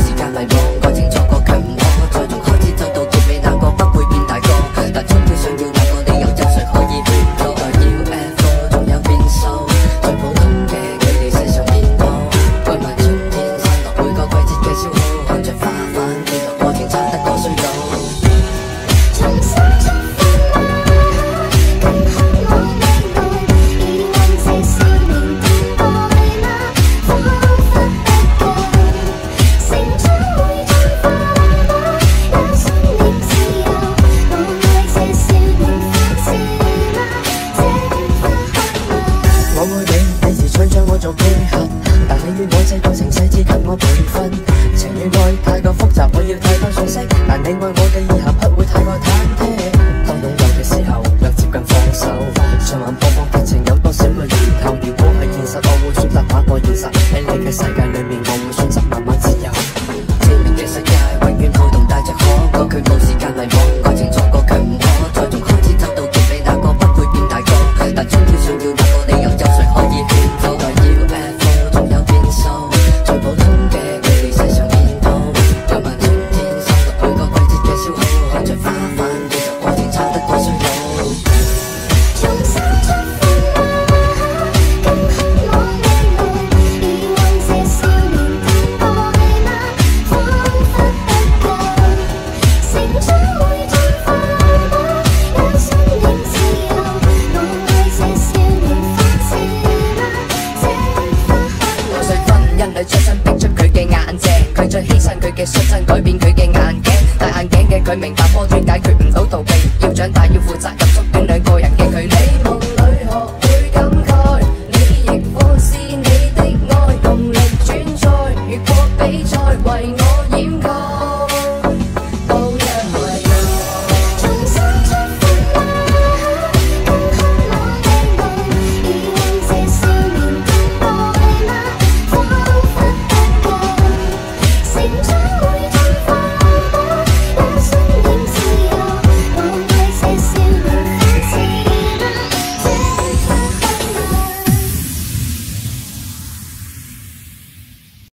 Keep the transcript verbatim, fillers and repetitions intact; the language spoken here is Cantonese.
時間迷惘，改清楚個強我，再從開始走到結尾，那個不會變大個。但終於想要那個理由，有誰可以勸我？來 U F O 仲有變數，最普通嘅佢哋世上面多。愛問春天散落每個季節嘅消耗，看着花瓣跌落過程，差得過衰老。重新出發啦，今刻我未來，已按這少年等待啦，彷彿不夠，成長會進化啦，也想念自由，我愛這少年發自啦，這花渴望。我愛你，你時常將我做配合，但你與我這個程細緻給我培訓，情與愛太過複雜，我要太多信息，但你愛我嘅以後不會太過忐忑。當擁有嘅時候，若接近放手，循環播放劇情有多少個源頭？如果係現實，我會選擇打破現實，喺你嘅世界裏面，我會選擇慢慢自由。前面嘅世界永遠好動帶着可歌，佢冇時間迷惘，改清楚個強我，再從開始走到結尾，那個不會變大個。但終於想要那個理由，有誰可以勸我？來 U F O 仲有變數，最普通嘅佢哋世上見到。有問春天散落每個季節嘅消耗，看着花瓣跌落過程，差得過衰老。重新出發啦，今刻我未來，已按這少年等待啦，彷彿不夠，成長會進化啦，也想念自由，我愛這少年發自啦，這花渴望。誰分因你出身逼出佢嘅眼睛，佢再犧牲佢嘅率真，改變佢嘅眼鏡。戴眼鏡嘅佢明白波段解決唔到逃避，要長大要負責任，縮短兩個人嘅距離。夢裏學會感慨，你亦放肆你的愛，用力轉載，越過比賽為我掩蓋，都因為愛。重新出發啦，今刻我未來，已按這少年等待啦，彷彿不夠，成長會